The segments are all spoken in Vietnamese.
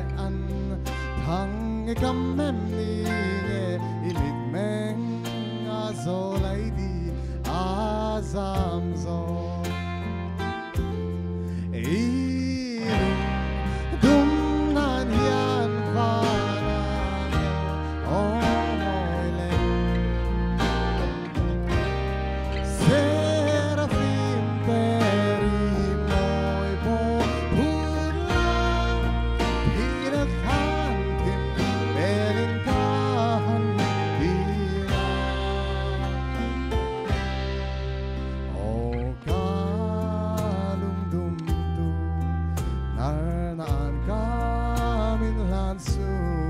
an thang e kam mem ni nge ilit meng a zo lai di a zam zo dum nan hian va oi le Seraphim peri moi bo hula hira khan tim berin kahan dira o kalum dum tu nar naan kamin lan su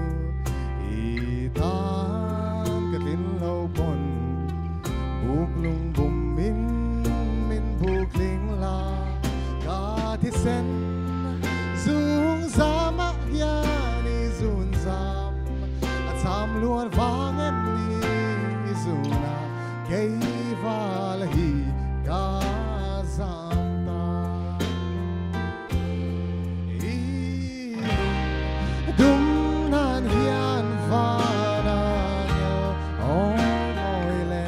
itan katin lo bon buklung bum min bukling la ka thi sen zung zama yani zun zam a cham luan wang em ni zuna kei val hi ka zam ta dum nan hian va na oi le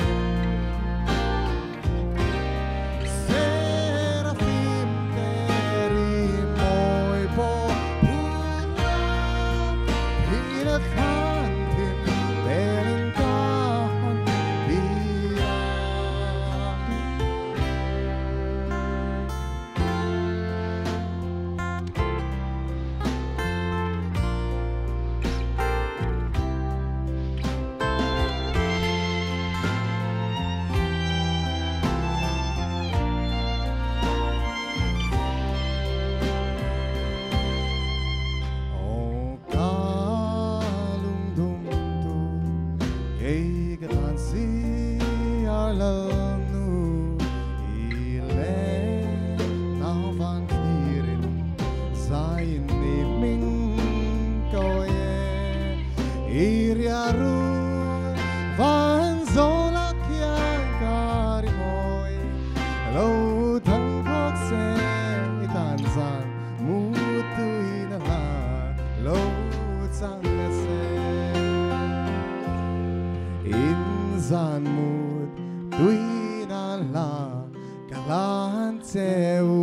Seraphim peri moi bo hula hira khan tim berin kahan dira o kalum dum tu kei ka tan si ar lang nu ile na van kirin zain ni ming ko ye iria ru van zola kyan kari moi lo thang khok se itan zan mu tu ina la lo chang na se in zan mu tu ina la kalan se